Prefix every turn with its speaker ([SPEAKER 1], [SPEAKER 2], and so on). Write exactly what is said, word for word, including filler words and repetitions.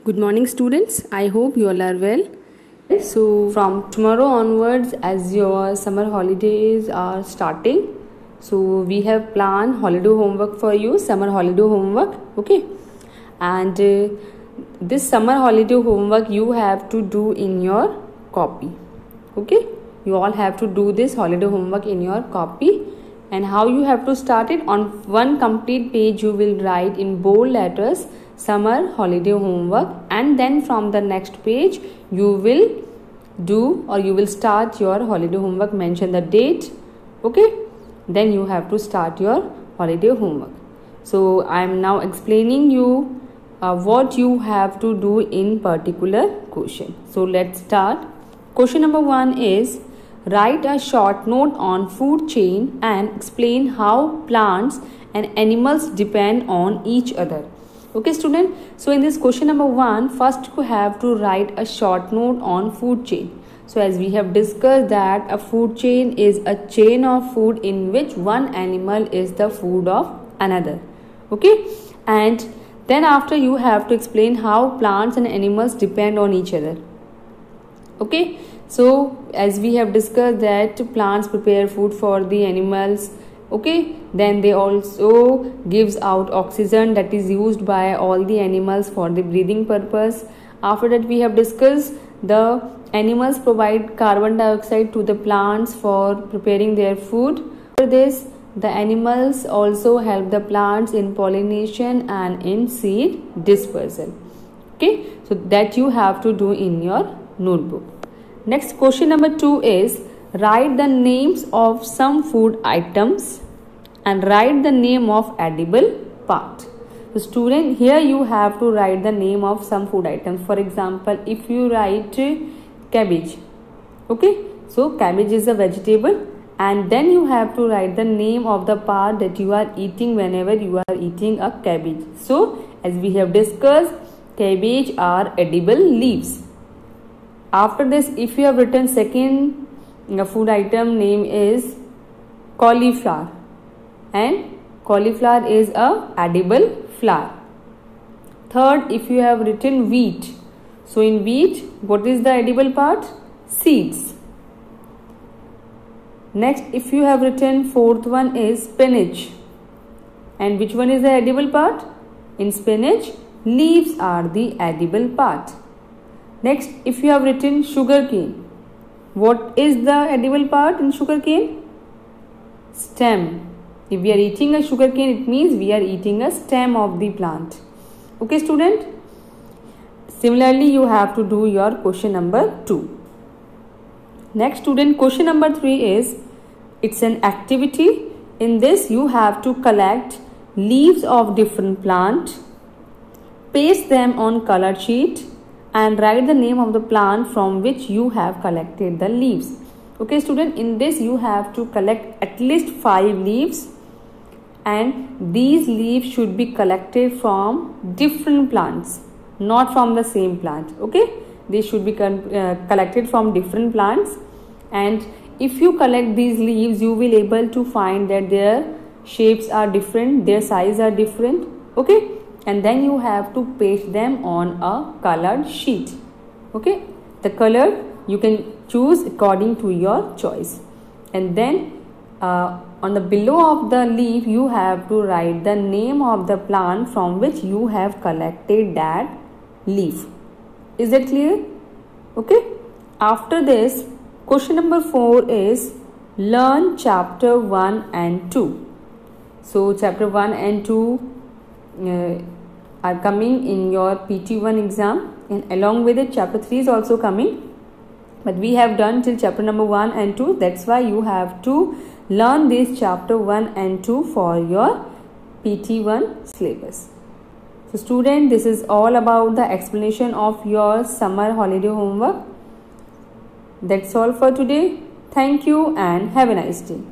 [SPEAKER 1] Good morning students, I hope you all are well. So from tomorrow onwards, as your summer holidays are starting, so we have planned holiday homework for you, summer holiday homework, okay? And uh, this summer holiday homework you have to do in your copy, okay? You all have to do this holiday homework in your copy. And how you have to start it? On one complete page you will write in bold letters summer holiday homework, and then from the next page you will do or you will start your holiday homework, mention the date, okay? Then you have to start your holiday homework. So I am now explaining you uh, what you have to do in particular question. So let's start. Question number one is, write a short note on food chain and explain how plants and animals depend on each other. Okay student, so in this question number one, first you have to write a short note on food chain. So as we have discussed that a food chain is a chain of food in which one animal is the food of another, okay? And then after you have to explain how plants and animals depend on each other, okay? So as we have discussed that plants prepare food for the animals, okay, then they also gives out oxygen that is used by all the animals for the breathing purpose. After that we have discussed the animals provide carbon dioxide to the plants for preparing their food. For this, the animals also help the plants in pollination and in seed dispersal, okay? So that you have to do in your notebook. Next, question number two is, write the names of some food items and write the name of edible part. So student, here you have to write the name of some food items. For example, if you write cabbage, okay, so cabbage is a vegetable, and then you have to write the name of the part that you are eating whenever you are eating a cabbage. So as we have discussed, cabbage are edible leaves. After this, if you have written second uh, food item name is cauliflower, and cauliflower is a edible flower. Third, if you have written wheat, so in wheat, what is the edible part? Seeds. Next, if you have written fourth one is spinach, and which one is the edible part? In spinach, leaves are the edible part. Next, if you have written sugarcane, what is the edible part in sugarcane? Stem. If we are eating a sugarcane, it means we are eating a stem of the plant. Okay student? Similarly, you have to do your question number two. Next student, question number three is, it's an activity. In this, you have to collect leaves of different plant, paste them on colored sheet, and write the name of the plant from which you have collected the leaves. Okay student, in this you have to collect at least five leaves, and these leaves should be collected from different plants, not from the same plant, okay? They should be uh, collected from different plants, and if you collect these leaves, you will able to find that their shapes are different, their size are different, okay? And then you have to paste them on a colored sheet, okay? The color you can choose according to your choice, and then uh, on the below of the leaf you have to write the name of the plant from which you have collected that leaf. Is that clear? Okay. After this, question number four is, learn chapter one and two. So chapter one and two Uh, are coming in your P T one exam, and along with it chapter three is also coming, but we have done till chapter number one and two. That's why you have to learn this chapter one and two for your P T one syllabus. So student, this is all about the explanation of your summer holiday homework. That's all for today. Thank you and have a nice day.